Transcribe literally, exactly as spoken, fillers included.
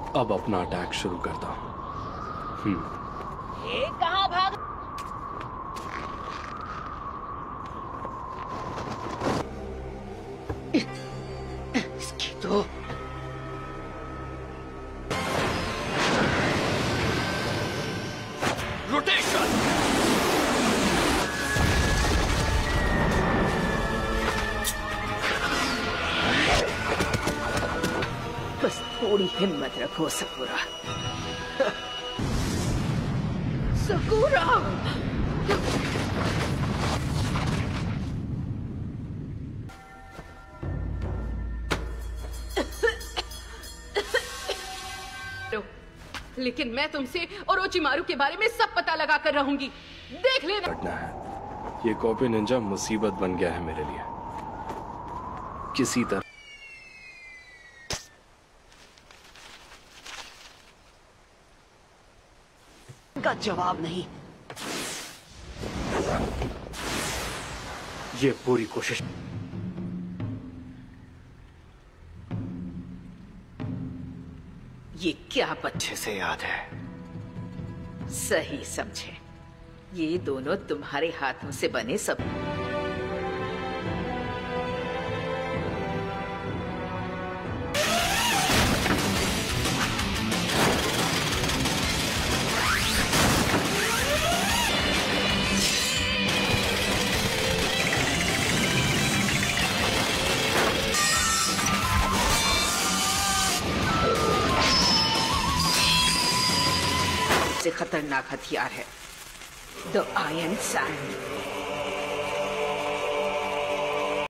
अब अपना अटैक शुरू करता हूं। हम्म ये कहां भाग? इसकी तो रोटेशन। बस थोड़ी हिम्मत रखो सकुरा। सकुरा! लेकिन मैं तुमसे ओरोचिमारू के बारे में सब पता लगा कर रहूंगी। देख लेना। करना है। ये कॉपी निंजा मुसीबत बन गया है मेरे लिए। किसी तरह का जवाब नहीं। ये पूरी कोशिश। ये क्या बच्चे अच्छे से याद है। सही समझे। ये दोनों तुम्हारे हाथों से बने सब। खतरनाक हथियार है द आयरन सैंड।